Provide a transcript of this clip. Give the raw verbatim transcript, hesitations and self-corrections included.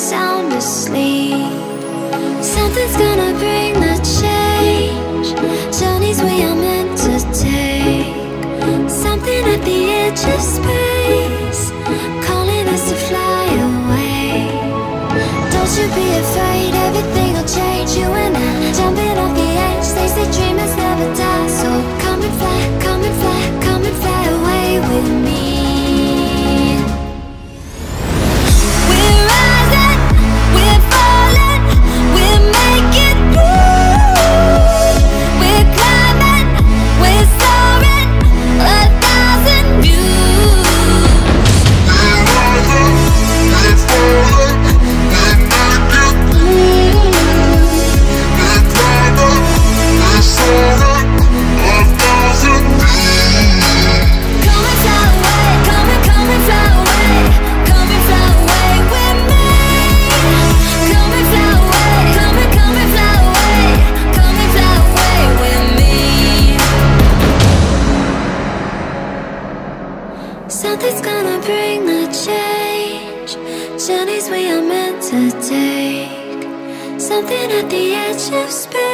sound asleep. Something's gonna bring the change. Journeys we are meant to take. Something at the edge of space, calling us to fly away. Don't you be afraid, everything will change. You and I, jumping off the edge. They say dreamers never die, so come and fly, come and fly, come and fly away with me. We're rising, we're falling, we're making moves. We're climbing, we're soaring, a thousand views. We're rising, we're falling, we're making moves. We're climbing, we're soaring, a thousand views. Come and fly away, come and come and fly away, come and fly away with me. Come and fly away, come and come and fly away, come and fly away with me. Something's gonna bring the change. Journeys we are meant to take. Something at the edge of space.